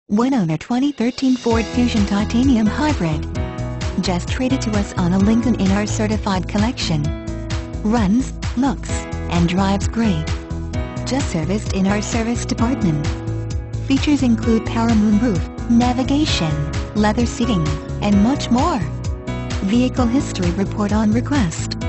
One owner 2013 Ford Fusion Titanium Hybrid. Just traded to us on a Lincoln in our certified collection. Runs, looks, and drives great. Just serviced in our service department. Features include power moonroof, navigation, leather seating, and much more. Vehicle history report on request.